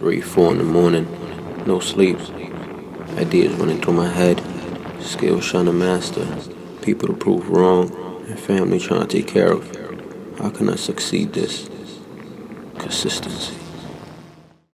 3, 4 in the morning, no sleep. Ideas running through my head, skills trying to master, people to prove wrong, and family trying to take care of. How can I succeed this? Consistency.